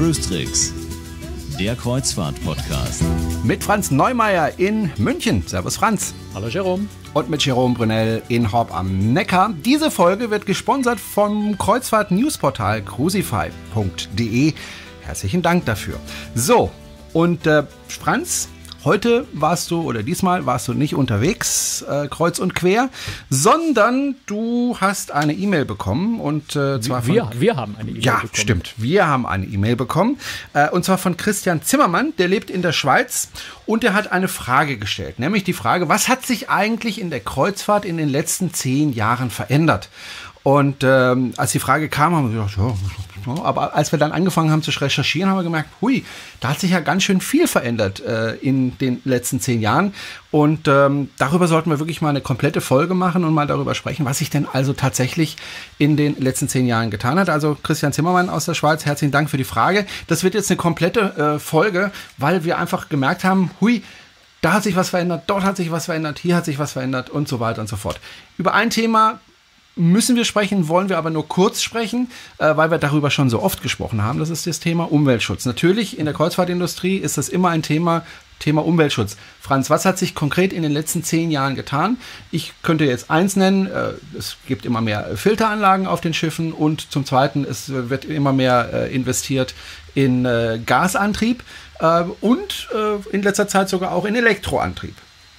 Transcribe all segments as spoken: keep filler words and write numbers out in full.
Cruise Tricks, der Kreuzfahrt-Podcast. Mit Franz Neumeier in München. Servus Franz. Hallo Jerome. Und mit Jerome Brunel in Horb am Neckar. Diese Folge wird gesponsert vom Kreuzfahrt-Newsportal cruisify punkt de. Herzlichen Dank dafür. So, und äh, Franz, heute warst du, oder diesmal warst du nicht unterwegs, äh, kreuz und quer, sondern du hast eine E-Mail bekommen. Und äh, zwar von, wir, wir haben eine E-Mail ja, bekommen. Ja, stimmt. Wir haben eine E-Mail bekommen. Äh, und zwar von Christian Zimmermann, der lebt in der Schweiz. Und der hat eine Frage gestellt. Nämlich die Frage, was hat sich eigentlich in der Kreuzfahrt in den letzten zehn Jahren verändert? Und ähm, als die Frage kam, haben wir gedacht, ja, aber als wir dann angefangen haben zu recherchieren, haben wir gemerkt, hui, da hat sich ja ganz schön viel verändert äh, in den letzten zehn Jahren. Und ähm, darüber sollten wir wirklich mal eine komplette Folge machen und mal darüber sprechen, was sich denn also tatsächlich in den letzten zehn Jahren getan hat. Also Christian Zimmermann aus der Schweiz, herzlichen Dank für die Frage. Das wird jetzt eine komplette äh, Folge, weil wir einfach gemerkt haben, hui, da hat sich was verändert, dort hat sich was verändert, hier hat sich was verändert und so weiter und so fort. Über ein Thema müssen wir sprechen, wollen wir aber nur kurz sprechen, äh, weil wir darüber schon so oft gesprochen haben. Das ist das Thema Umweltschutz. Natürlich, in der Kreuzfahrtindustrie ist das immer ein Thema, Thema Umweltschutz. Franz, was hat sich konkret in den letzten zehn Jahren getan? Ich könnte jetzt eins nennen, äh, es gibt immer mehr Filteranlagen auf den Schiffen und zum Zweiten, es wird immer mehr äh, investiert in äh, Gasantrieb äh, und äh, in letzter Zeit sogar auch in Elektroantrieb.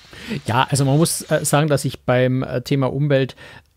Ja, also man muss äh, sagen, dass sich beim äh, Thema Umwelt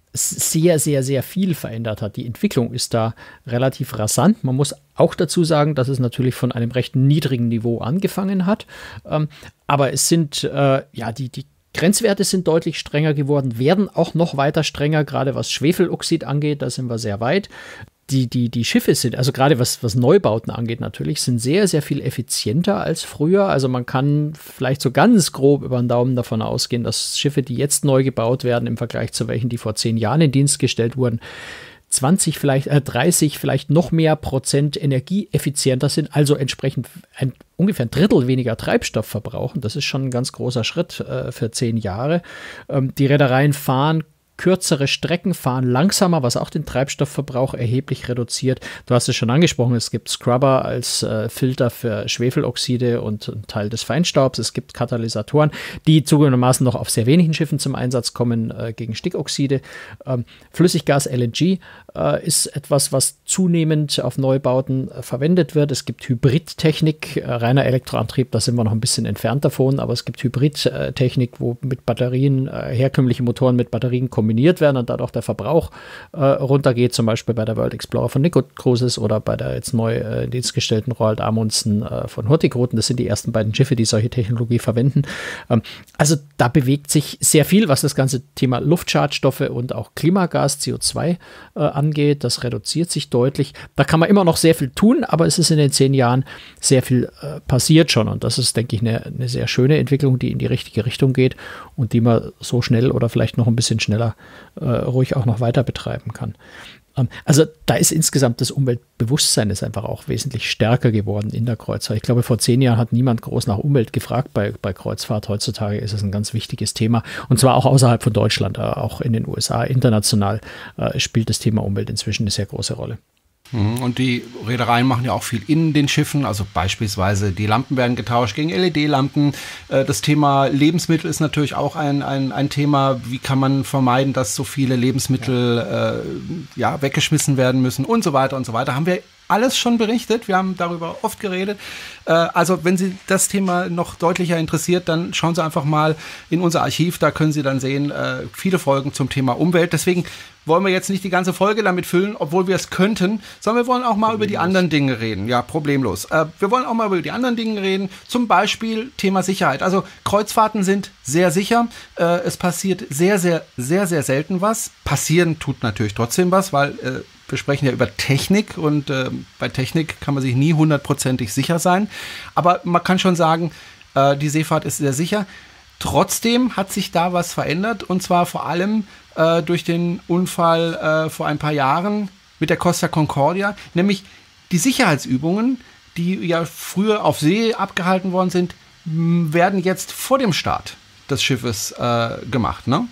sehr, sehr, sehr viel verändert hat. Die Entwicklung ist da relativ rasant. Man muss auch dazu sagen, dass es natürlich von einem recht niedrigen Niveau angefangen hat. Ähm, aber es sind, äh, ja, die, die Grenzwerte sind deutlich strenger geworden, werden auch noch weiter strenger, gerade was Schwefeloxid angeht, da sind wir sehr weit. Die, die, die Schiffe sind, also gerade was, was Neubauten angeht natürlich, sind sehr, sehr viel effizienter als früher. Also man kann vielleicht so ganz grob über den Daumen davon ausgehen, dass Schiffe, die jetzt neu gebaut werden, im Vergleich zu welchen, die vor zehn Jahren in Dienst gestellt wurden, zwanzig, vielleicht äh, dreißig, vielleicht noch mehr Prozent energieeffizienter sind, also entsprechend ein, ungefähr ein Drittel weniger Treibstoff verbrauchen. Das ist schon ein ganz großer Schritt äh, für zehn Jahre. Ähm, die Reedereien fahren kürzere Strecken, fahren langsamer, was auch den Treibstoffverbrauch erheblich reduziert. Du hast es schon angesprochen, es gibt Scrubber als äh, Filter für Schwefeloxide und ein Teil des Feinstaubs. Es gibt Katalysatoren, die zugegebenermaßen noch auf sehr wenigen Schiffen zum Einsatz kommen äh, gegen Stickoxide. Ähm, Flüssiggas L N G äh, ist etwas, was zunehmend auf Neubauten äh, verwendet wird. Es gibt Hybridtechnik, äh, reiner Elektroantrieb, da sind wir noch ein bisschen entfernt davon, aber es gibt Hybridtechnik, wo mit Batterien, äh, herkömmliche Motoren mit Batterien kombiniert werden und dadurch der Verbrauch äh, runtergeht, zum Beispiel bei der World Explorer von Nico Cruises oder bei der jetzt neu äh, in Dienst gestellten Roald Amundsen äh, von Hurtigruten. Das sind die ersten beiden Schiffe, die solche Technologie verwenden. Ähm, also da bewegt sich sehr viel, was das ganze Thema Luftschadstoffe und auch Klimagas, C O zwei äh, angeht. Das reduziert sich deutlich. Da kann man immer noch sehr viel tun, aber es ist in den zehn Jahren sehr viel äh, passiert schon und das ist, denke ich, eine, eine sehr schöne Entwicklung, die in die richtige Richtung geht und die man so schnell oder vielleicht noch ein bisschen schneller Äh, ruhig auch noch weiter betreiben kann. Ähm, also da ist insgesamt das Umweltbewusstsein ist einfach auch wesentlich stärker geworden in der Kreuzfahrt. Ich glaube, vor zehn Jahren hat niemand groß nach Umwelt gefragt bei, bei Kreuzfahrt. Heutzutage ist es ein ganz wichtiges Thema und zwar auch außerhalb von Deutschland, äh, auch in den U S A, international äh, spielt das Thema Umwelt inzwischen eine sehr große Rolle. Und die Reedereien machen ja auch viel in den Schiffen, also beispielsweise die Lampen werden getauscht gegen L E D-Lampen. Das Thema Lebensmittel ist natürlich auch ein, ein, ein Thema, wie kann man vermeiden, dass so viele Lebensmittel ja. Äh, ja, weggeschmissen werden müssen und so weiter und so weiter. Haben wir alles schon berichtet, wir haben darüber oft geredet. Äh, also wenn Sie das Thema noch deutlicher interessiert, dann schauen Sie einfach mal in unser Archiv, da können Sie dann sehen, äh, viele Folgen zum Thema Umwelt. Deswegen wollen wir jetzt nicht die ganze Folge damit füllen, obwohl wir es könnten, sondern wir wollen auch mal problemlos über die anderen Dinge reden. Ja, problemlos. Äh, wir wollen auch mal über die anderen Dinge reden, zum Beispiel Thema Sicherheit. Also Kreuzfahrten sind sehr sicher. Äh, es passiert sehr, sehr, sehr, sehr selten was. Passieren tut natürlich trotzdem was, weil äh, wir sprechen ja über Technik und äh, bei Technik kann man sich nie hundertprozentig sicher sein. Aber man kann schon sagen, äh, die Seefahrt ist sehr sicher. Trotzdem hat sich da was verändert und zwar vor allem äh, durch den Unfall äh, vor ein paar Jahren mit der Costa Concordia, nämlich die Sicherheitsübungen, die ja früher auf See abgehalten worden sind, werden jetzt vor dem Start des Schiffes äh, gemacht, ne?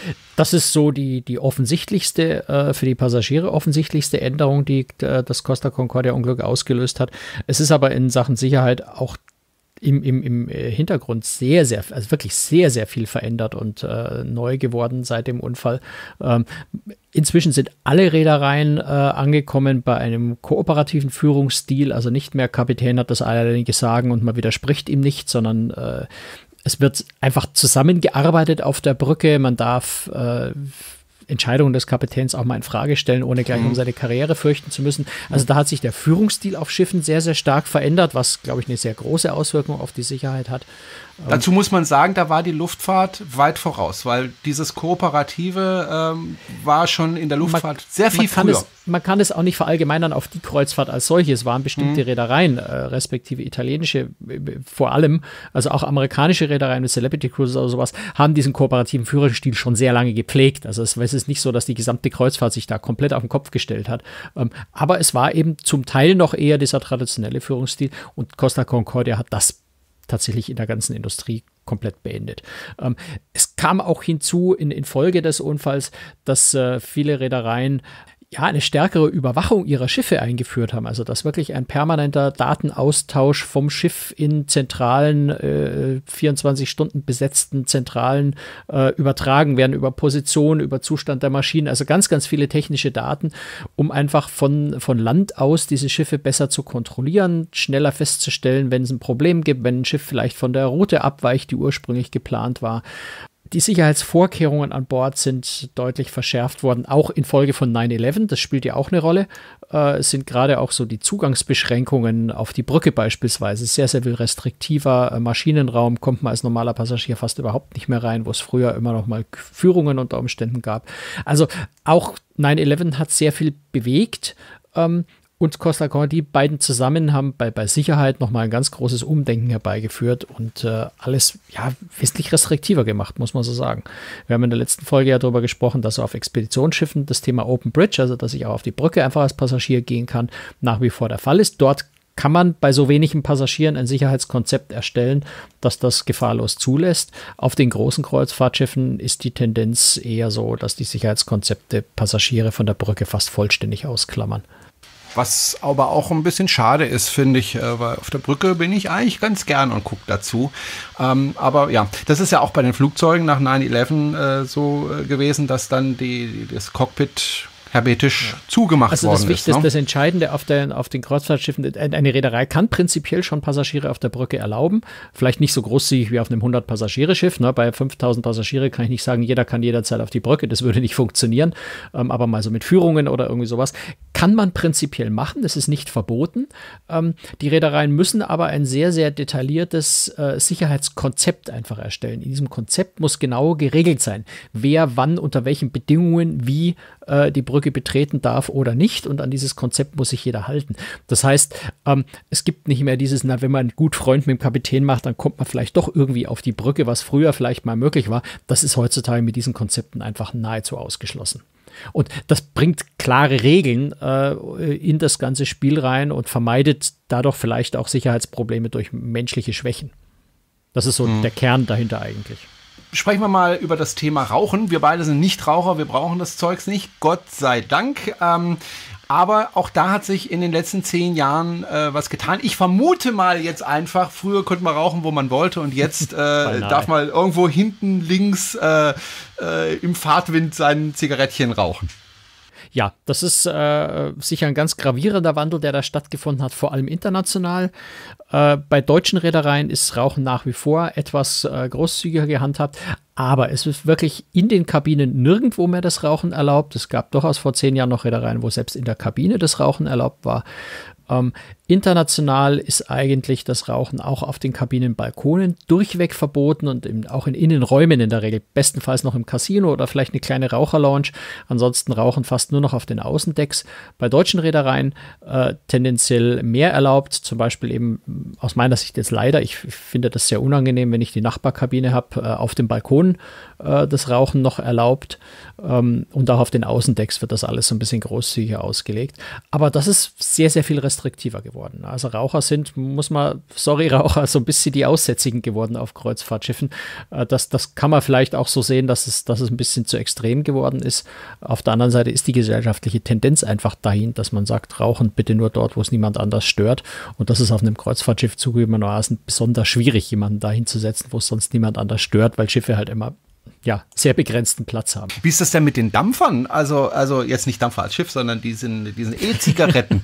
das ist so die, die offensichtlichste, äh, für die Passagiere offensichtlichste Änderung, die äh, das Costa Concordia-Unglück ausgelöst hat. Es ist aber in Sachen Sicherheit auch im, im, im Hintergrund sehr, sehr, also wirklich sehr, sehr viel verändert und äh, neu geworden seit dem Unfall. Ähm, inzwischen sind alle Reedereien äh, angekommen bei einem kooperativen Führungsstil, also nicht mehr Kapitän hat das alleinige Sagen und man widerspricht ihm nicht, sondern äh, es wird einfach zusammengearbeitet auf der Brücke. Man darf äh, Entscheidungen des Kapitäns auch mal in Frage stellen, ohne gleich um seine Karriere fürchten zu müssen. Also da hat sich der Führungsstil auf Schiffen sehr, sehr stark verändert, was, glaube ich, eine sehr große Auswirkung auf die Sicherheit hat. Dazu muss man sagen, da war die Luftfahrt weit voraus, weil dieses Kooperative ähm, war schon in der Luftfahrt man, sehr viel man kann früher. Es, man kann es auch nicht verallgemeinern auf die Kreuzfahrt als solche. Es waren bestimmte mhm. Reedereien, äh, respektive italienische äh, vor allem, also auch amerikanische Reedereien mit Celebrity Cruises oder sowas, haben diesen kooperativen Führungsstil schon sehr lange gepflegt. Also es, es ist nicht so, dass die gesamte Kreuzfahrt sich da komplett auf den Kopf gestellt hat. Ähm, aber es war eben zum Teil noch eher dieser traditionelle Führungsstil und Costa Concordia hat das tatsächlich in der ganzen Industrie komplett beendet. Ähm, es kam auch hinzu in, in Folge des Unfalls, dass äh, viele Reedereien ja eine stärkere Überwachung ihrer Schiffe eingeführt haben. Also dass wirklich ein permanenter Datenaustausch vom Schiff in zentralen, äh, vierundzwanzig Stunden besetzten Zentralen äh, übertragen werden über Position, über Zustand der Maschinen. Also ganz, ganz viele technische Daten, um einfach von, von Land aus diese Schiffe besser zu kontrollieren, schneller festzustellen, wenn es ein Problem gibt, wenn ein Schiff vielleicht von der Route abweicht, die ursprünglich geplant war. Die Sicherheitsvorkehrungen an Bord sind deutlich verschärft worden, auch infolge von nine eleven. Das spielt ja auch eine Rolle. Äh, es sind gerade auch so die Zugangsbeschränkungen auf die Brücke beispielsweise sehr, sehr viel restriktiver. Äh, Maschinenraum kommt man als normaler Passagier fast überhaupt nicht mehr rein, wo es früher immer noch mal Führungen unter Umständen gab. Also auch nine eleven hat sehr viel bewegt. Ähm, Und Costa Concordia, die beiden zusammen haben bei, bei Sicherheit nochmal ein ganz großes Umdenken herbeigeführt und äh, alles ja wesentlich restriktiver gemacht, muss man so sagen. Wir haben in der letzten Folge ja darüber gesprochen, dass auf Expeditionsschiffen das Thema Open Bridge, also dass ich auch auf die Brücke einfach als Passagier gehen kann, nach wie vor der Fall ist. Dort kann man bei so wenigen Passagieren ein Sicherheitskonzept erstellen, dass das gefahrlos zulässt. Auf den großen Kreuzfahrtschiffen ist die Tendenz eher so, dass die Sicherheitskonzepte Passagiere von der Brücke fast vollständig ausklammern. Was aber auch ein bisschen schade ist, finde ich, weil auf der Brücke bin ich eigentlich ganz gern und gucke dazu. Ähm, aber ja, das ist ja auch bei den Flugzeugen nach nine eleven äh, so äh, gewesen, dass dann die, das Cockpit hermetisch ja. zugemacht also worden das ist. Also ne? das Entscheidende auf, der, auf den Kreuzfahrtschiffen, eine Reederei kann prinzipiell schon Passagiere auf der Brücke erlauben, vielleicht nicht so großzügig wie auf einem hundert-Passagiere-Schiff, ne? Bei fünftausend Passagiere kann ich nicht sagen, jeder kann jederzeit auf die Brücke, das würde nicht funktionieren, ähm, aber mal so mit Führungen oder irgendwie sowas, kann man prinzipiell machen, das ist nicht verboten. Ähm, die Reedereien müssen aber ein sehr, sehr detailliertes äh, Sicherheitskonzept einfach erstellen. In diesem Konzept muss genau geregelt sein, wer wann unter welchen Bedingungen wie äh, die Brücke betreten darf oder nicht, und an dieses Konzept muss sich jeder halten. Das heißt, ähm, es gibt nicht mehr dieses, na, wenn man einen guten Freund mit dem Kapitän macht, dann kommt man vielleicht doch irgendwie auf die Brücke, was früher vielleicht mal möglich war. Das ist heutzutage mit diesen Konzepten einfach nahezu ausgeschlossen. Und das bringt klare Regeln äh, in das ganze Spiel rein und vermeidet dadurch vielleicht auch Sicherheitsprobleme durch menschliche Schwächen. Das ist so hm. der Kern dahinter eigentlich. Sprechen wir mal über das Thema Rauchen. Wir beide sind Nichtraucher, wir brauchen das Zeugs nicht, Gott sei Dank. Ähm, aber auch da hat sich in den letzten zehn Jahren äh, was getan. Ich vermute mal jetzt einfach, früher konnte man rauchen, wo man wollte, und jetzt äh, darf man irgendwo hinten links äh, äh, im Fahrtwind sein Zigarettchen rauchen. Ja, das ist äh, sicher ein ganz gravierender Wandel, der da stattgefunden hat, vor allem international. Äh, bei deutschen Reedereien ist Rauchen nach wie vor etwas äh, großzügiger gehandhabt, aber es ist wirklich in den Kabinen nirgendwo mehr das Rauchen erlaubt. Es gab durchaus vor zehn Jahren noch Reedereien, wo selbst in der Kabine das Rauchen erlaubt war. Ähm, international ist eigentlich das Rauchen auch auf den Kabinenbalkonen durchweg verboten und im, auch in Innenräumen in der Regel, bestenfalls noch im Casino oder vielleicht eine kleine Raucherlounge. Ansonsten rauchen fast nur noch auf den Außendecks. Bei deutschen Reedereien äh, tendenziell mehr erlaubt, zum Beispiel eben aus meiner Sicht jetzt leider, ich finde das sehr unangenehm, wenn ich die Nachbarkabine habe, äh, auf dem Balkon äh, das Rauchen noch erlaubt, ähm, und auch auf den Außendecks wird das alles so ein bisschen großzügiger ausgelegt. Aber das ist sehr, sehr viel restriktiver geworden. geworden. Also Raucher sind, muss man, sorry Raucher, so ein bisschen die Aussätzigen geworden auf Kreuzfahrtschiffen. Das, das kann man vielleicht auch so sehen, dass es, dass es ein bisschen zu extrem geworden ist. Auf der anderen Seite ist die gesellschaftliche Tendenz einfach dahin, dass man sagt, rauchen bitte nur dort, wo es niemand anders stört. Und das ist auf einem Kreuzfahrtschiff zugegebenermaßen besonders schwierig, jemanden dahin zu setzen, wo es sonst niemand anders stört, weil Schiffe halt immer ja, sehr begrenzten Platz haben. Wie ist das denn mit den Dampfern? Also, also jetzt nicht Dampfer als Schiff, sondern diesen, diesen E-Zigaretten.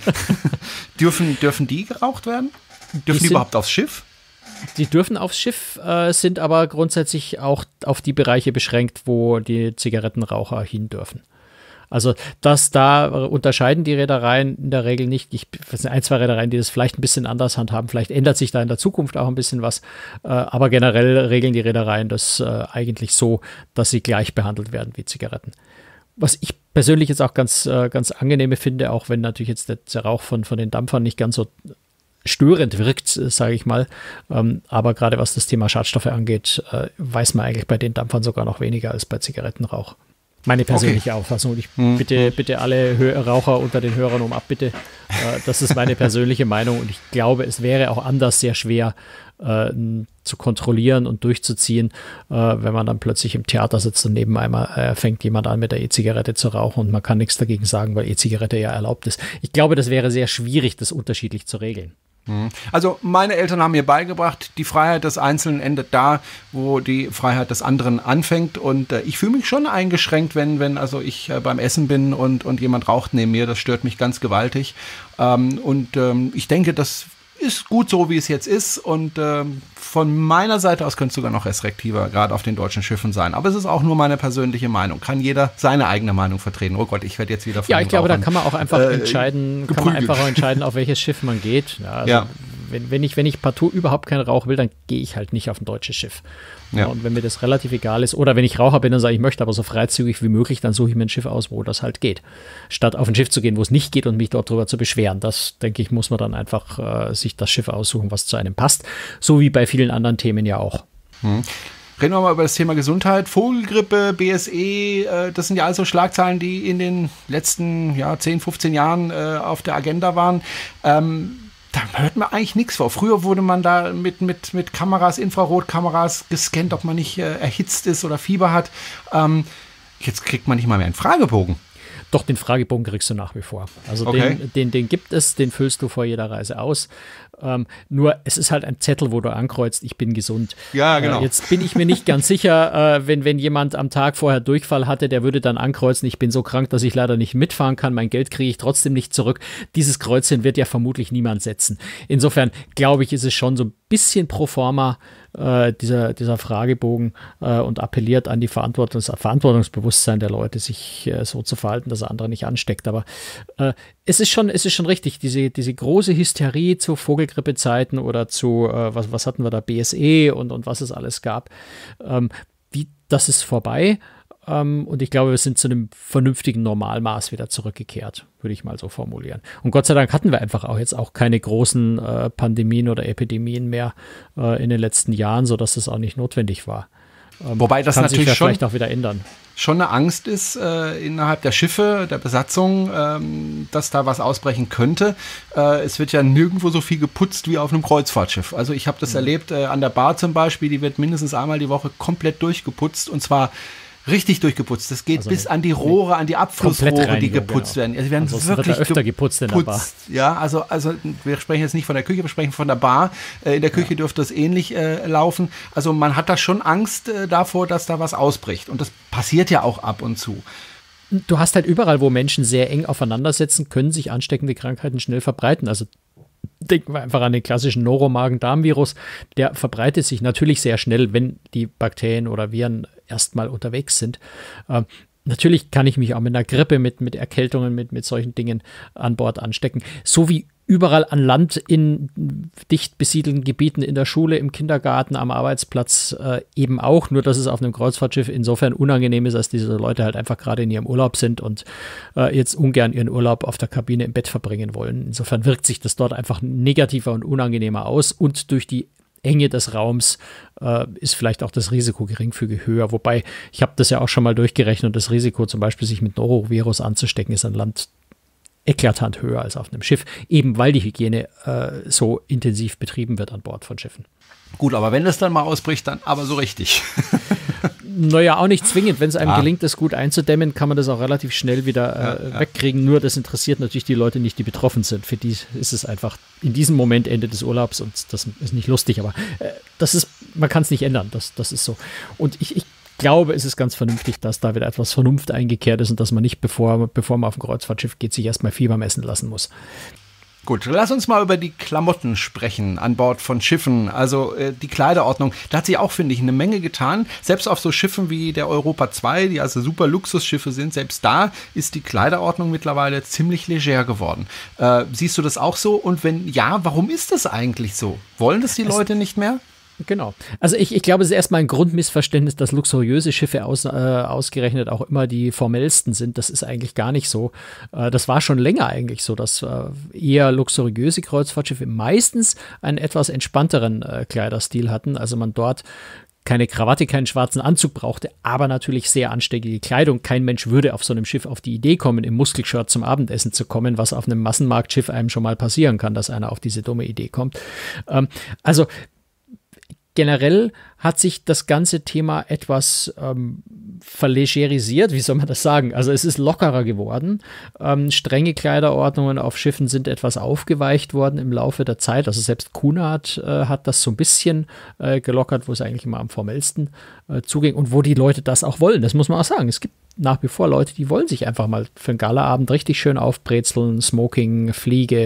dürfen, dürfen die geraucht werden? Dürfen die, die sind, überhaupt aufs Schiff? Die dürfen aufs Schiff, äh, sind aber grundsätzlich auch auf die Bereiche beschränkt, wo die Zigarettenraucher hin dürfen. Also das, da unterscheiden die Reedereien in der Regel nicht. Ich, es sind ein, zwei Reedereien, die das vielleicht ein bisschen anders handhaben. Vielleicht ändert sich da in der Zukunft auch ein bisschen was. Äh, aber generell regeln die Reedereien das äh, eigentlich so, dass sie gleich behandelt werden wie Zigaretten. Was ich persönlich jetzt auch ganz, äh, ganz angenehme finde, auch wenn natürlich jetzt der, der Rauch von, von den Dampfern nicht ganz so störend wirkt, sage ich mal. Ähm, aber gerade was das Thema Schadstoffe angeht, äh, weiß man eigentlich bei den Dampfern sogar noch weniger als bei Zigarettenrauch. Meine persönliche okay. Auffassung. Ich bitte, bitte alle Hö- Raucher unter den Hörern um Abbitte. Äh, das ist meine persönliche Meinung und ich glaube, es wäre auch anders sehr schwer äh, zu kontrollieren und durchzuziehen, äh, wenn man dann plötzlich im Theater sitzt und neben einmal äh, fängt jemand an mit der E-Zigarette zu rauchen und man kann nichts dagegen sagen, weil E-Zigarette ja erlaubt ist. Ich glaube, das wäre sehr schwierig, das unterschiedlich zu regeln. Also meine Eltern haben mir beigebracht, die Freiheit des Einzelnen endet da, wo die Freiheit des anderen anfängt und äh, ich fühle mich schon eingeschränkt, wenn, wenn also ich äh, beim Essen bin und, und jemand raucht neben mir, das stört mich ganz gewaltig ähm, und ähm, ich denke, das ist gut so, wie es jetzt ist und ähm, von meiner Seite aus könnte es sogar noch restriktiver, gerade auf den deutschen Schiffen sein. Aber es ist auch nur meine persönliche Meinung. Kann jeder seine eigene Meinung vertreten. Oh Gott, ich werde jetzt wieder von Ja, ich glaube, Rauchern, da kann man auch einfach äh, entscheiden, geprügelt. kann man einfach auch entscheiden, auf welches Schiff man geht. Ja, also ja. wenn, wenn ich, wenn ich partout überhaupt keinen Rauch will, dann gehe ich halt nicht auf ein deutsches Schiff. Ja. Und wenn mir das relativ egal ist, oder wenn ich Raucher bin und sage, ich möchte aber so freizügig wie möglich, dann suche ich mir ein Schiff aus, wo das halt geht. Statt auf ein Schiff zu gehen, wo es nicht geht und mich dort drüber zu beschweren. Das, denke ich, muss man dann einfach äh, sich das Schiff aussuchen, was zu einem passt. So wie bei vielen anderen Themen ja auch. Hm. Reden wir mal über das Thema Gesundheit. Vogelgrippe, B S E, äh, das sind ja also Schlagzeilen, die in den letzten ja, zehn, fünfzehn Jahren äh, auf der Agenda waren. Ähm, Da hört man eigentlich nichts vor. Früher wurde man da mit, mit, mit Kameras, Infrarotkameras gescannt, ob man nicht äh, erhitzt ist oder Fieber hat. Ähm, jetzt kriegt man nicht mal mehr einen Fragebogen. Doch, den Fragebogen kriegst du nach wie vor. Also okay. den, den, den gibt es, den füllst du vor jeder Reise aus. Ähm, nur es ist halt ein Zettel, wo du ankreuzt, ich bin gesund. Ja, genau. Äh, jetzt bin ich mir nicht ganz sicher, äh, wenn, wenn jemand am Tag vorher Durchfall hatte, der würde dann ankreuzen, ich bin so krank, dass ich leider nicht mitfahren kann, mein Geld kriege ich trotzdem nicht zurück. Dieses Kreuzchen wird ja vermutlich niemand setzen. Insofern glaube ich, ist es schon so ein bisschen pro forma äh, dieser, dieser Fragebogen äh, und appelliert an die Verantwortungs- Verantwortungsbewusstsein der Leute, sich äh, so zu verhalten, dass er andere nicht ansteckt. Aber äh, es ist schon, es ist schon richtig, diese, diese große Hysterie zu Vogelgrippezeiten oder zu, äh, was, was hatten wir da, B S E und, und was es alles gab, ähm, die, das ist vorbei. Um, und ich glaube, wir sind zu einem vernünftigen Normalmaß wieder zurückgekehrt, würde ich mal so formulieren. Und Gott sei Dank hatten wir einfach auch jetzt auch keine großen äh, Pandemien oder Epidemien mehr äh, in den letzten Jahren, sodass das auch nicht notwendig war. Um, Wobei das kann natürlich sich ja schon, vielleicht auch wieder ändern. Schon eine Angst ist äh, innerhalb der Schiffe, der Besatzung, ähm, dass da was ausbrechen könnte. Äh, es wird ja nirgendwo so viel geputzt wie auf einem Kreuzfahrtschiff. Also ich habe das mhm. erlebt äh, an der Bar zum Beispiel, die wird mindestens einmal die Woche komplett durchgeputzt und zwar richtig durchgeputzt. Das geht also bis an die Rohre, an die Abflussrohre, die geputzt genau. werden. Also werden also wirklich wird da öfter geputzt in der Bar. Ja, also, also wir sprechen jetzt nicht von der Küche, wir sprechen von der Bar. Äh, in der Küche ja. dürfte es ähnlich äh, laufen. Also man hat da schon Angst äh, davor, dass da was ausbricht. Und das passiert ja auch ab und zu. Du hast halt überall, wo Menschen sehr eng aufeinander sitzen, können sich ansteckende Krankheiten schnell verbreiten. Also denken wir einfach an den klassischen Noromagen-Darm-Virus. Der verbreitet sich natürlich sehr schnell, wenn die Bakterien oder Viren erstmal unterwegs sind. Ähm, natürlich kann ich mich auch mit einer Grippe, mit, mit Erkältungen, mit, mit solchen Dingen an Bord anstecken. So wie überall an Land in dicht besiedelten Gebieten, in der Schule, im Kindergarten, am Arbeitsplatz äh, eben auch. Nur, dass es auf einem Kreuzfahrtschiff insofern unangenehm ist, dass diese Leute halt einfach gerade in ihrem Urlaub sind und äh, jetzt ungern ihren Urlaub auf der Kabine im Bett verbringen wollen. Insofern wirkt sich das dort einfach negativer und unangenehmer aus und durch die Enge des Raums äh, ist vielleicht auch das Risiko geringfügig höher. Wobei, ich habe das ja auch schon mal durchgerechnet, das Risiko zum Beispiel, sich mit Norovirus anzustecken, ist an Land eklatant höher als auf einem Schiff, eben weil die Hygiene äh, so intensiv betrieben wird an Bord von Schiffen. Gut, aber wenn das dann mal ausbricht, dann aber so richtig. Naja, auch nicht zwingend. Wenn es einem ah. gelingt, das gut einzudämmen, kann man das auch relativ schnell wieder äh, ja, ja. wegkriegen. Nur das interessiert natürlich die Leute nicht, die betroffen sind. Für die ist es einfach in diesem Moment Ende des Urlaubs und das ist nicht lustig. Aber äh, das ist, man kann es nicht ändern. Das, das ist so. Und ich, ich glaube, es ist ganz vernünftig, dass da wieder etwas Vernunft eingekehrt ist und dass man nicht, bevor, bevor man auf ein Kreuzfahrtschiff geht, sich erstmal Fieber messen lassen muss. Gut, lass uns mal über die Klamotten sprechen an Bord von Schiffen, also äh, die Kleiderordnung. Da hat sich auch, finde ich, eine Menge getan. Selbst auf so Schiffen wie der Europa zwei, die also super Luxusschiffe sind, selbst da ist die Kleiderordnung mittlerweile ziemlich leger geworden. Äh, siehst du das auch so? Und wenn ja, warum ist das eigentlich so? Wollen das die Leute nicht mehr? Genau. Also ich, ich glaube, es ist erstmal ein Grundmissverständnis, dass luxuriöse Schiffe aus, äh, ausgerechnet auch immer die formellsten sind. Das ist eigentlich gar nicht so. Äh, das war schon länger eigentlich so, dass äh, eher luxuriöse Kreuzfahrtschiffe meistens einen etwas entspannteren äh, Kleiderstil hatten. Also man dort keine Krawatte, keinen schwarzen Anzug brauchte, aber natürlich sehr anständige Kleidung. Kein Mensch würde auf so einem Schiff auf die Idee kommen, im Muskelshirt zum Abendessen zu kommen, was auf einem Massenmarktschiff einem schon mal passieren kann, dass einer auf diese dumme Idee kommt. Ähm, also generell hat sich das ganze Thema etwas ähm, verlegerisiert, wie soll man das sagen? Also es ist lockerer geworden. Ähm, strenge Kleiderordnungen auf Schiffen sind etwas aufgeweicht worden im Laufe der Zeit. Also selbst Cunard äh, hat das so ein bisschen äh, gelockert, wo es eigentlich immer am formellsten äh, zuging und wo die Leute das auch wollen. Das muss man auch sagen. Es gibt nach wie vor Leute, die wollen sich einfach mal für einen Galaabend richtig schön aufbrezeln, Smoking, Fliege,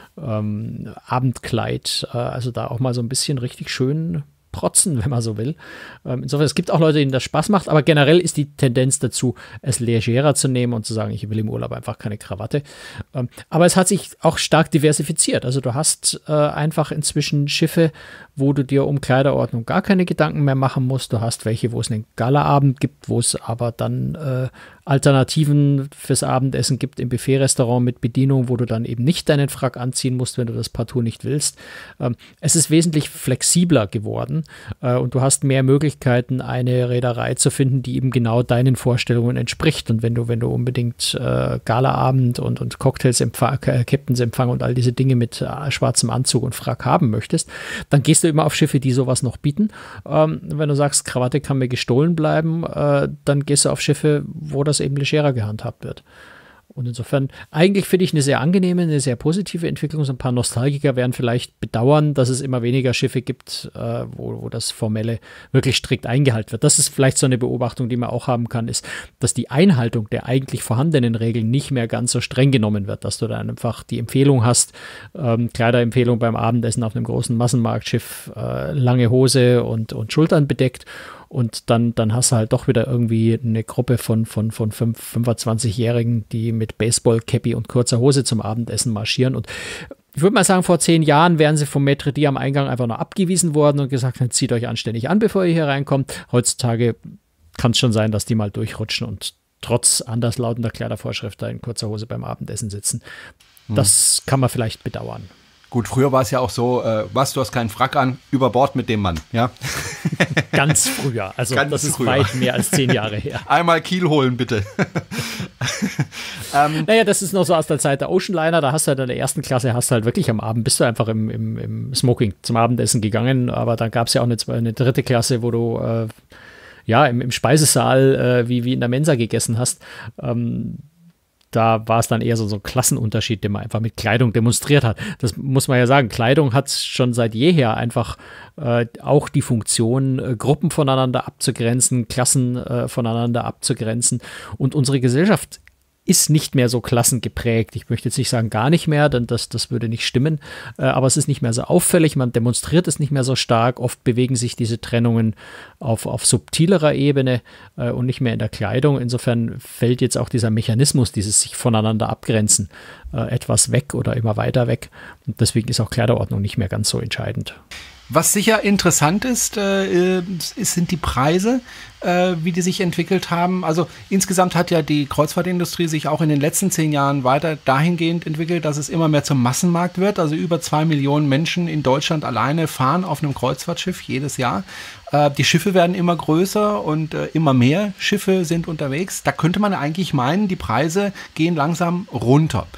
ähm, Abendkleid, äh, also da auch mal so ein bisschen richtig schön protzen, wenn man so will. Ähm, insofern, es gibt auch Leute, denen das Spaß macht, aber generell ist die Tendenz dazu, es legerer zu nehmen und zu sagen, ich will im Urlaub einfach keine Krawatte. Ähm, aber es hat sich auch stark diversifiziert. Also du hast äh, einfach inzwischen Schiffe, wo du dir um Kleiderordnung gar keine Gedanken mehr machen musst. Du hast welche, wo es einen Galaabend gibt, wo es aber dann äh, Alternativen fürs Abendessen gibt im Buffet-Restaurant mit Bedienung, wo du dann eben nicht deinen Frack anziehen musst, wenn du das partout nicht willst. Ähm, es ist wesentlich flexibler geworden äh, und du hast mehr Möglichkeiten, eine Reederei zu finden, die eben genau deinen Vorstellungen entspricht. Und wenn du, wenn du unbedingt äh, Galaabend und, und Cocktails, Empfang, äh, Captainsempfang und all diese Dinge mit äh, schwarzem Anzug und Frack haben möchtest, dann gehst du immer auf Schiffe, die sowas noch bieten. Ähm, wenn du sagst, Krawatte kann mir gestohlen bleiben, äh, dann gehst du auf Schiffe, wo das eben legerer gehandhabt wird. Und insofern, eigentlich finde ich eine sehr angenehme, eine sehr positive Entwicklung. So ein paar Nostalgiker werden vielleicht bedauern, dass es immer weniger Schiffe gibt, äh, wo, wo das Formelle wirklich strikt eingehalten wird. Das ist vielleicht so eine Beobachtung, die man auch haben kann, ist, dass die Einhaltung der eigentlich vorhandenen Regeln nicht mehr ganz so streng genommen wird, dass du dann einfach die Empfehlung hast, ähm, Kleiderempfehlung beim Abendessen auf einem großen Massenmarktschiff, äh, lange Hose und, und Schultern bedeckt. Und dann, dann hast du halt doch wieder irgendwie eine Gruppe von, von, von fünfundzwanzigjährigen, die mit Baseball-Cappy und kurzer Hose zum Abendessen marschieren. Und ich würde mal sagen, vor zehn Jahren wären sie vom Maître d' am Eingang einfach nur abgewiesen worden und gesagt, dann zieht euch anständig an, bevor ihr hier reinkommt. Heutzutage kann es schon sein, dass die mal durchrutschen und trotz anderslautender Kleidervorschrift da in kurzer Hose beim Abendessen sitzen. Das hm. kann man vielleicht bedauern. Gut, früher war es ja auch so, äh, was, du hast keinen Frack an, über Bord mit dem Mann, ja? Ganz früher, also Ganz das ist früher. weit mehr als zehn Jahre her. Einmal Kiel holen, bitte. ähm, naja, das ist noch so aus der Zeit der Oceanliner, da hast du halt in der ersten Klasse, hast du halt wirklich am Abend, bist du einfach im, im, im Smoking zum Abendessen gegangen, aber dann gab es ja auch eine, eine dritte Klasse, wo du äh, ja im, im Speisesaal äh, wie, wie in der Mensa gegessen hast. Ähm, Da war es dann eher so, so ein Klassenunterschied, den man einfach mit Kleidung demonstriert hat. Das muss man ja sagen. Kleidung hat schon seit jeher einfach äh, auch die Funktion, äh, Gruppen voneinander abzugrenzen, Klassen äh, voneinander abzugrenzen. Und unsere Gesellschaft ist nicht mehr so klassengeprägt. Ich möchte jetzt nicht sagen gar nicht mehr, denn das, das würde nicht stimmen. Äh, aber es ist nicht mehr so auffällig, man demonstriert es nicht mehr so stark. Oft bewegen sich diese Trennungen auf, auf subtilerer Ebene äh, und nicht mehr in der Kleidung. Insofern fällt jetzt auch dieser Mechanismus, dieses sich voneinander abgrenzen, äh, etwas weg oder immer weiter weg. Und deswegen ist auch Kleiderordnung nicht mehr ganz so entscheidend. Was sicher interessant ist, äh, ist sind die Preise, äh, wie die sich entwickelt haben. Also insgesamt hat ja die Kreuzfahrtindustrie sich auch in den letzten zehn Jahren weiter dahingehend entwickelt, dass es immer mehr zum Massenmarkt wird. Also über zwei Millionen Menschen in Deutschland alleine fahren auf einem Kreuzfahrtschiff jedes Jahr. Äh, die Schiffe werden immer größer und äh, immer mehr Schiffe sind unterwegs. Da könnte man eigentlich meinen, die Preise gehen langsam runter.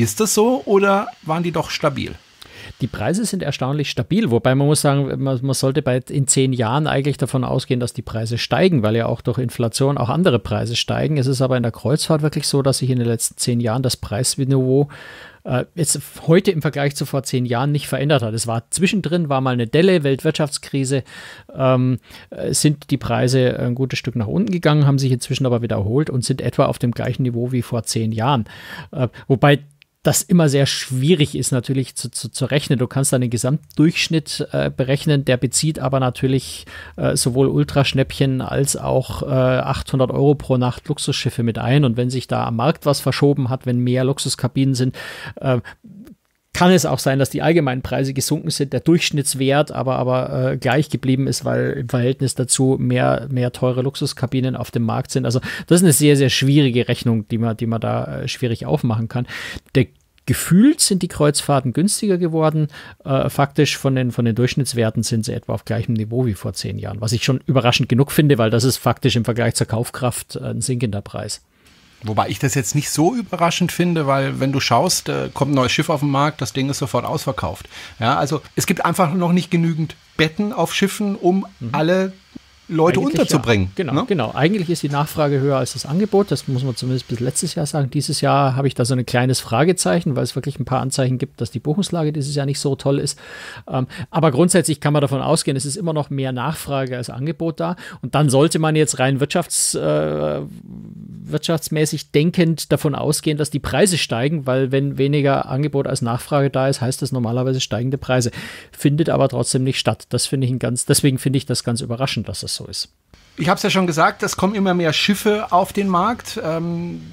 Ist das so oder waren die doch stabil? Die Preise sind erstaunlich stabil, wobei man muss sagen, man, man sollte bei in zehn Jahren eigentlich davon ausgehen, dass die Preise steigen, weil ja auch durch Inflation auch andere Preise steigen. Es ist aber in der Kreuzfahrt wirklich so, dass sich in den letzten zehn Jahren das Preisniveau äh, jetzt heute im Vergleich zu vor zehn Jahren nicht verändert hat. Es war zwischendrin, war mal eine Delle, Weltwirtschaftskrise, ähm, sind die Preise ein gutes Stück nach unten gegangen, haben sich inzwischen aber wieder erholt und sind etwa auf dem gleichen Niveau wie vor zehn Jahren. Äh, wobei das immer sehr schwierig ist natürlich zu, zu, zu rechnen. Du kannst dann den Gesamtdurchschnitt äh, berechnen, der bezieht aber natürlich äh, sowohl Ultraschnäppchen als auch äh, achthundert Euro pro Nacht Luxusschiffe mit ein. Und wenn sich da am Markt was verschoben hat, wenn mehr Luxuskabinen sind, äh, kann es auch sein, dass die allgemeinen Preise gesunken sind, der Durchschnittswert aber, aber äh, gleich geblieben ist, weil im Verhältnis dazu mehr, mehr teure Luxuskabinen auf dem Markt sind. Also das ist eine sehr, sehr schwierige Rechnung, die man, die man da äh, schwierig aufmachen kann. Der Gefühlt sind die Kreuzfahrten günstiger geworden. Äh, faktisch von den, von den Durchschnittswerten sind sie etwa auf gleichem Niveau wie vor zehn Jahren, was ich schon überraschend genug finde, weil das ist faktisch im Vergleich zur Kaufkraft ein sinkender Preis. Wobei ich das jetzt nicht so überraschend finde, weil wenn du schaust, äh, kommt ein neues Schiff auf den Markt, das Ding ist sofort ausverkauft. Ja, also es gibt einfach noch nicht genügend Betten auf Schiffen, um mhm. alle Leute eigentlich unterzubringen. Ja. Genau, ne? genau. Eigentlich ist die Nachfrage höher als das Angebot. Das muss man zumindest bis letztes Jahr sagen. Dieses Jahr habe ich da so ein kleines Fragezeichen, weil es wirklich ein paar Anzeichen gibt, dass die Buchungslage dieses Jahr nicht so toll ist. Ähm, aber grundsätzlich kann man davon ausgehen, es ist immer noch mehr Nachfrage als Angebot da. Und dann sollte man jetzt rein wirtschafts, äh, wirtschaftsmäßig denkend davon ausgehen, dass die Preise steigen, weil wenn weniger Angebot als Nachfrage da ist, heißt das normalerweise steigende Preise. Findet aber trotzdem nicht statt. Das finde ich ein ganz, deswegen finde ich das ganz überraschend, dass das so ist. Ich habe es ja schon gesagt, es kommen immer mehr Schiffe auf den Markt. Ähm,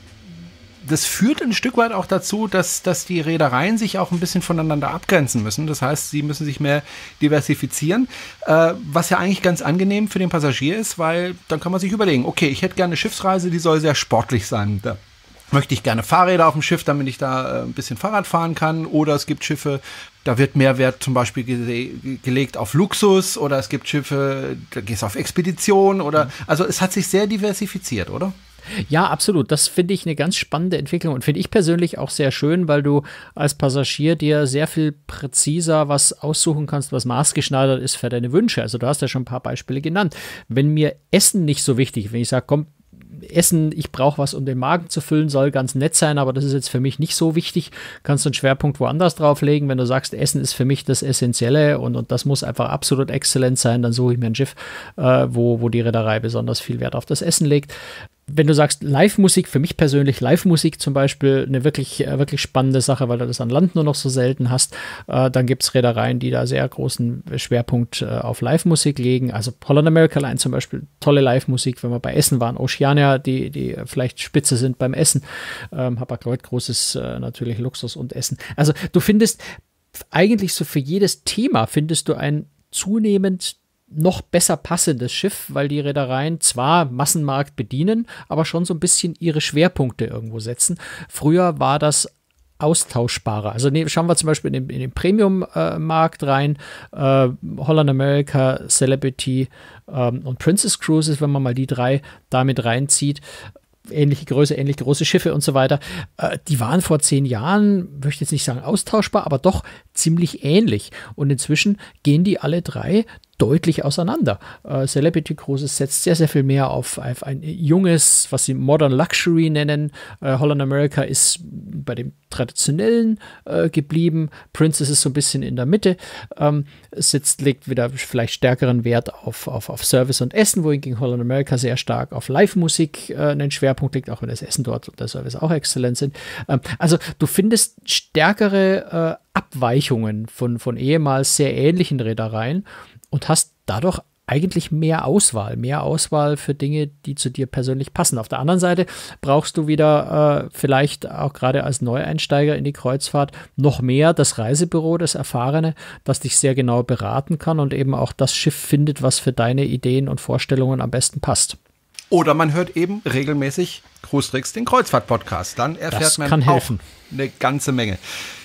das führt ein Stück weit auch dazu, dass, dass die Reedereien sich auch ein bisschen voneinander abgrenzen müssen. Das heißt, sie müssen sich mehr diversifizieren, äh, was ja eigentlich ganz angenehm für den Passagier ist, weil dann kann man sich überlegen, okay, ich hätte gerne eine Schiffsreise, die soll sehr sportlich sein. Da möchte ich gerne Fahrräder auf dem Schiff, damit ich da äh, ein bisschen Fahrrad fahren kann. Oder es gibt Schiffe, da wird mehr Wert zum Beispiel gele- gelegt auf Luxus. Oder es gibt Schiffe, da gehst du auf Expedition. Oder, also es hat sich sehr diversifiziert, oder? Ja, absolut. Das finde ich eine ganz spannende Entwicklung und finde ich persönlich auch sehr schön, weil du als Passagier dir sehr viel präziser was aussuchen kannst, was maßgeschneidert ist für deine Wünsche. Also du hast ja schon ein paar Beispiele genannt. Wenn mir Essen nicht so wichtig ist, wenn ich sage, komm, Essen, ich brauche was, um den Magen zu füllen, soll ganz nett sein, aber das ist jetzt für mich nicht so wichtig. Kannst du einen Schwerpunkt woanders drauflegen. Wenn du sagst, Essen ist für mich das Essentielle und, und das muss einfach absolut exzellent sein, dann suche ich mir ein Schiff, äh, wo, wo die Reederei besonders viel Wert auf das Essen legt. Wenn du sagst Live-Musik, für mich persönlich Live-Musik zum Beispiel eine wirklich, wirklich spannende Sache, weil du das an Land nur noch so selten hast, äh, dann gibt es Reedereien, die da sehr großen Schwerpunkt äh, auf Live-Musik legen. Also Holland America Line zum Beispiel, tolle Live-Musik, wenn wir bei Essen waren. Oceania, die, die vielleicht Spitze sind beim Essen. Ähm, Hapag-Lloyd, großes äh, natürlich Luxus und Essen. Also du findest eigentlich so für jedes Thema findest du ein zunehmend noch besser passendes Schiff, weil die Reedereien zwar Massenmarkt bedienen, aber schon so ein bisschen ihre Schwerpunkte irgendwo setzen. Früher war das austauschbarer. Also ne, schauen wir zum Beispiel in den, in den Premium-Markt äh, rein. Äh, Holland America, Celebrity ähm, und Princess Cruises, wenn man mal die drei damit reinzieht. Ähnliche Größe, ähnlich große Schiffe und so weiter. Äh, die waren vor zehn Jahren, möchte ich jetzt nicht sagen austauschbar, aber doch ziemlich ähnlich. Und inzwischen gehen die alle drei deutlich auseinander. Äh, Celebrity Cruises setzt sehr, sehr viel mehr auf, auf ein junges, was sie Modern Luxury nennen. Äh, Holland America ist bei dem traditionellen äh, geblieben. Princess ist so ein bisschen in der Mitte. Ähm, setzt, legt wieder vielleicht stärkeren Wert auf, auf, auf Service und Essen, wohingegen Holland America sehr stark auf Live-Musik äh, einen Schwerpunkt legt, auch wenn das Essen dort und der Service auch exzellent sind. Ähm, also du findest stärkere äh, Abweichungen von, von ehemals sehr ähnlichen Reedereien und hast dadurch eigentlich mehr Auswahl, mehr Auswahl für Dinge, die zu dir persönlich passen. Auf der anderen Seite brauchst du wieder äh, vielleicht auch gerade als Neueinsteiger in die Kreuzfahrt noch mehr das Reisebüro, das Erfahrene, das dich sehr genau beraten kann und eben auch das Schiff findet, was für deine Ideen und Vorstellungen am besten passt. Oder man hört eben regelmäßig Cruise Tricks, den Kreuzfahrt-Podcast. Dann erfährt das man kann auch helfen. eine ganze Menge.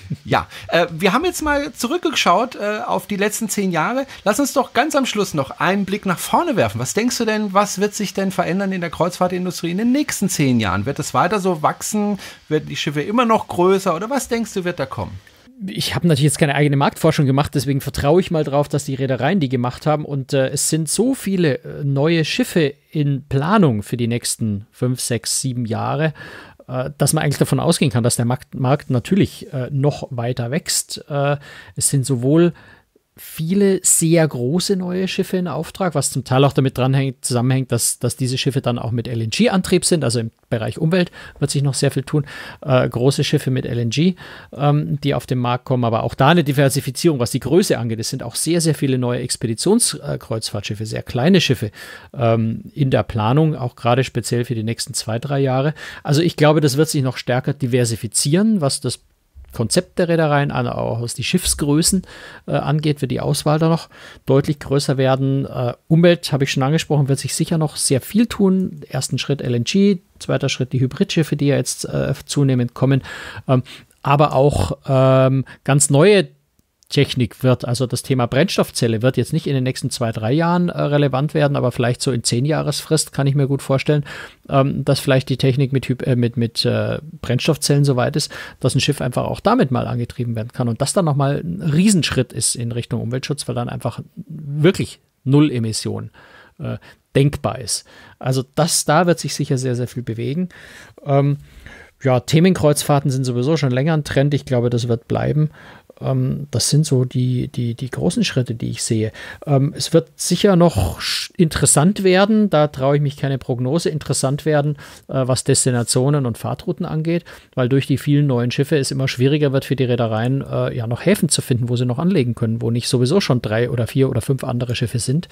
Ja, äh, wir haben jetzt mal zurückgeschaut äh, auf die letzten zehn Jahre. Lass uns doch ganz am Schluss noch einen Blick nach vorne werfen. Was denkst du denn, was wird sich denn verändern in der Kreuzfahrtindustrie in den nächsten zehn Jahren? Wird es weiter so wachsen? Werden die Schiffe immer noch größer? Oder was denkst du, wird da kommen? Ich habe natürlich jetzt keine eigene Marktforschung gemacht, deswegen vertraue ich mal drauf, dass die Reedereien die gemacht haben. Und äh, es sind so viele äh, neue Schiffe in Planung für die nächsten fünf, sechs, sieben Jahre, äh, dass man eigentlich davon ausgehen kann, dass der Markt, Markt natürlich äh, noch weiter wächst. Äh, es sind sowohl viele sehr große neue Schiffe in Auftrag, was zum Teil auch damit dranhängt, zusammenhängt, dass, dass diese Schiffe dann auch mit L N G-Antrieb sind, also im Bereich Umwelt wird sich noch sehr viel tun. Äh, große Schiffe mit L N G, ähm, die auf den Markt kommen, aber auch da eine Diversifizierung, was die Größe angeht. Es sind auch sehr, sehr viele neue Expeditionskreuzfahrtschiffe, sehr kleine Schiffe ähm, in der Planung, auch gerade speziell für die nächsten zwei, drei Jahre. Also ich glaube, das wird sich noch stärker diversifizieren, was das Konzept der Reedereien, auch was die Schiffsgrößen äh, angeht, wird die Auswahl da noch deutlich größer werden. Äh, Umwelt, habe ich schon angesprochen, wird sich sicher noch sehr viel tun. Ersten Schritt L N G, zweiter Schritt die Hybridschiffe, die ja jetzt äh, zunehmend kommen. Ähm, aber auch ähm, ganz neue Technik wird, also das Thema Brennstoffzelle wird jetzt nicht in den nächsten zwei, drei Jahren äh, relevant werden, aber vielleicht so in zehn Jahresfrist kann ich mir gut vorstellen, ähm, dass vielleicht die Technik mit, äh, mit, mit äh, Brennstoffzellen so weit ist, dass ein Schiff einfach auch damit mal angetrieben werden kann und das dann nochmal ein Riesenschritt ist in Richtung Umweltschutz, weil dann einfach wirklich Null Emission äh, denkbar ist. Also das, da wird sich sicher sehr, sehr viel bewegen. Ähm, ja, Themenkreuzfahrten sind sowieso schon länger ein Trend. Ich glaube, das wird bleiben. Das sind so die, die, die großen Schritte, die ich sehe. Es wird sicher noch interessant werden, da traue ich mich keine Prognose, interessant werden, was Destinationen und Fahrtrouten angeht, weil durch die vielen neuen Schiffe es immer schwieriger wird für die Reedereien, ja noch Häfen zu finden, wo sie noch anlegen können, wo nicht sowieso schon drei oder vier oder fünf andere Schiffe sind.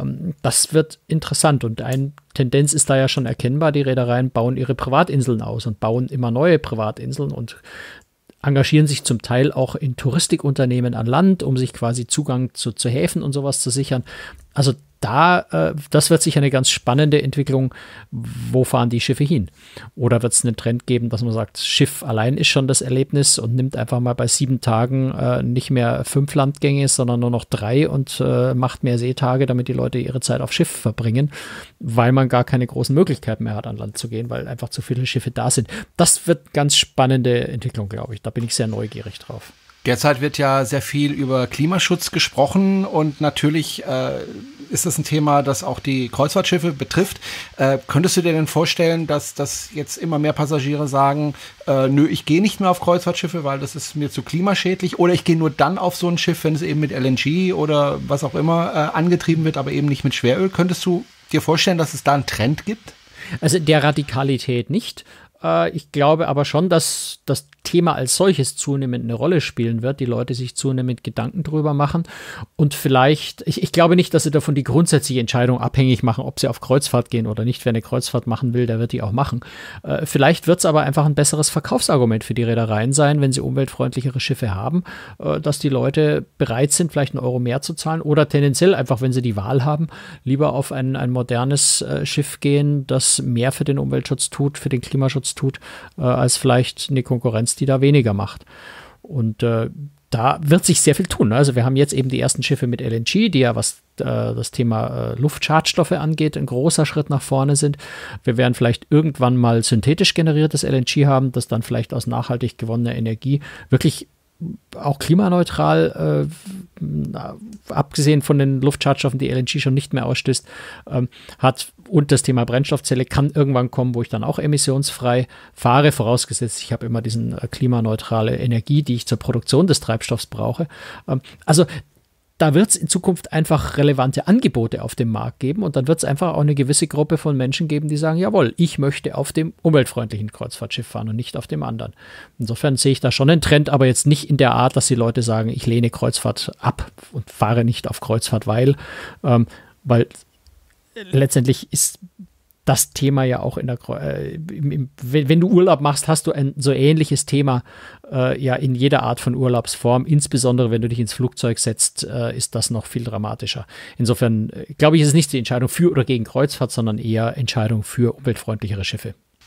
Das wird interessant und eine Tendenz ist da ja schon erkennbar, die Reedereien bauen ihre Privatinseln aus und bauen immer neue Privatinseln und engagieren sich zum Teil auch in Touristikunternehmen an Land, um sich quasi Zugang zu, zu Häfen und sowas zu sichern. Also da, äh, das wird sicher eine ganz spannende Entwicklung. Wo fahren die Schiffe hin? Oder wird es einen Trend geben, dass man sagt, Schiff allein ist schon das Erlebnis und nimmt einfach mal bei sieben Tagen äh, nicht mehr fünf Landgänge, sondern nur noch drei und äh, macht mehr Seetage, damit die Leute ihre Zeit auf Schiff verbringen, weil man gar keine großen Möglichkeiten mehr hat, an Land zu gehen, weil einfach zu viele Schiffe da sind. Das wird ganz spannende Entwicklung, glaube ich. Da bin ich sehr neugierig drauf. Derzeit wird ja sehr viel über Klimaschutz gesprochen und natürlich äh, ist das ein Thema, das auch die Kreuzfahrtschiffe betrifft. Äh, könntest du dir denn vorstellen, dass, dass jetzt immer mehr Passagiere sagen, äh, nö, ich gehe nicht mehr auf Kreuzfahrtschiffe, weil das ist mir zu klimaschädlich, oder ich gehe nur dann auf so ein Schiff, wenn es eben mit L N G oder was auch immer äh, angetrieben wird, aber eben nicht mit Schweröl. Könntest du dir vorstellen, dass es da einen Trend gibt? Also der Radikalität nicht. Ich glaube aber schon, dass das Thema als solches zunehmend eine Rolle spielen wird, die Leute sich zunehmend Gedanken drüber machen und vielleicht, ich, ich glaube nicht, dass sie davon die grundsätzliche Entscheidung abhängig machen, ob sie auf Kreuzfahrt gehen oder nicht. Wer eine Kreuzfahrt machen will, der wird die auch machen. Äh, vielleicht wird es aber einfach ein besseres Verkaufsargument für die Reedereien sein, wenn sie umweltfreundlichere Schiffe haben, äh, dass die Leute bereit sind, vielleicht einen Euro mehr zu zahlen oder tendenziell einfach, wenn sie die Wahl haben, lieber auf ein, ein modernes äh, Schiff gehen, das mehr für den Umweltschutz tut, für den Klimaschutz tut, äh, als vielleicht eine Konkurrenz, die da weniger macht. Und äh, da wird sich sehr viel tun. Also wir haben jetzt eben die ersten Schiffe mit L N G, die ja, was äh, das Thema äh, Luftschadstoffe angeht, ein großer Schritt nach vorne sind. Wir werden vielleicht irgendwann mal synthetisch generiertes L N G haben, das dann vielleicht aus nachhaltig gewonnener Energie wirklich auch klimaneutral, äh, abgesehen von den Luftschadstoffen, die L N G schon nicht mehr ausstößt, ähm, hat. Und das Thema Brennstoffzelle kann irgendwann kommen, wo ich dann auch emissionsfrei fahre, vorausgesetzt, ich habe immer diesen äh, klimaneutrale Energie, die ich zur Produktion des Treibstoffs brauche. Ähm, also da wird es in Zukunft einfach relevante Angebote auf dem Markt geben und dann wird es einfach auch eine gewisse Gruppe von Menschen geben, die sagen, jawohl, ich möchte auf dem umweltfreundlichen Kreuzfahrtschiff fahren und nicht auf dem anderen. Insofern sehe ich da schon einen Trend, aber jetzt nicht in der Art, dass die Leute sagen, ich lehne Kreuzfahrt ab und fahre nicht auf Kreuzfahrt, weil, ähm, weil letztendlich ist das Thema ja auch in der, äh, im, im, wenn, wenn du Urlaub machst, hast du ein so ähnliches Thema äh, ja in jeder Art von Urlaubsform. Insbesondere wenn du dich ins Flugzeug setzt, äh, ist das noch viel dramatischer. Insofern äh, glaube ich, ist es nicht die Entscheidung für oder gegen Kreuzfahrt, sondern eher Entscheidung für umweltfreundlichere Schiffe.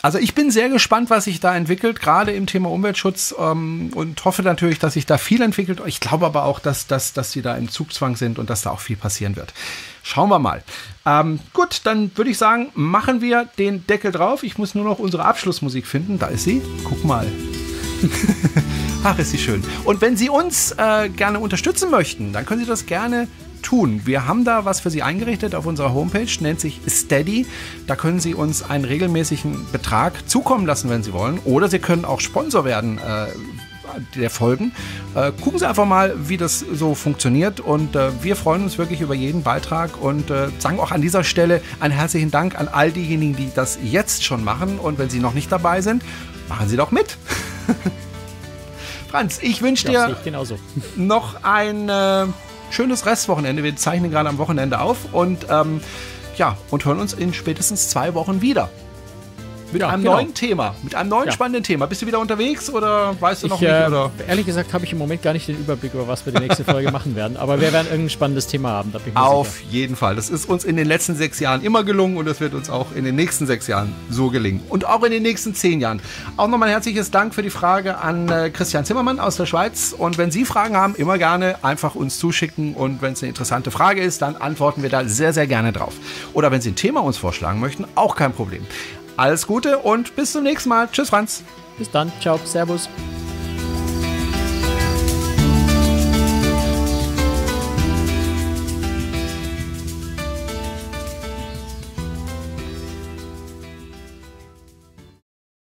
Also ich bin sehr gespannt, was sich da entwickelt, gerade im Thema Umweltschutz ähm, und hoffe natürlich, dass sich da viel entwickelt. Ich glaube aber auch, dass, dass, dass sie da im Zugzwang sind und dass da auch viel passieren wird. Schauen wir mal. Ähm, gut, dann würde ich sagen, machen wir den Deckel drauf. Ich muss nur noch unsere Abschlussmusik finden. Da ist sie. Guck mal. Ach, ist sie schön. Und wenn Sie uns äh, gerne unterstützen möchten, dann können Sie das gerne tun. Wir haben da was für Sie eingerichtet auf unserer Homepage, nennt sich Steady. Da können Sie uns einen regelmäßigen Betrag zukommen lassen, wenn Sie wollen. Oder Sie können auch Sponsor werden äh, der Folgen. Äh, gucken Sie einfach mal, wie das so funktioniert. Und äh, wir freuen uns wirklich über jeden Beitrag und äh, sagen auch an dieser Stelle einen herzlichen Dank an all diejenigen, die das jetzt schon machen. Und wenn Sie noch nicht dabei sind, machen Sie doch mit. Franz, ich wünsche dir ja, noch ein äh, schönes Restwochenende. Wir zeichnen gerade am Wochenende auf und ähm, ja, und hören uns in spätestens zwei Wochen wieder. Mit ja, einem genau. neuen Thema, mit einem neuen ja. spannenden Thema. Bist du wieder unterwegs oder weißt du noch ich, nicht? Äh, oder? Ehrlich gesagt habe ich im Moment gar nicht den Überblick, über was wir die nächste Folge machen werden. Aber wir werden irgendein spannendes Thema haben. Da bin ich mir Auf sicher. jeden Fall. Das ist uns in den letzten sechs Jahren immer gelungen und es wird uns auch in den nächsten sechs Jahren so gelingen. Und auch in den nächsten zehn Jahren. Auch nochmal ein herzliches Dank für die Frage an äh, Christian Zimmermann aus der Schweiz. Und wenn Sie Fragen haben, immer gerne einfach uns zuschicken. Und wenn es eine interessante Frage ist, dann antworten wir da sehr, sehr gerne drauf. Oder wenn Sie ein Thema uns vorschlagen möchten, auch kein Problem. Alles Gute und bis zum nächsten Mal. Tschüss, Franz. Bis dann. Ciao. Servus.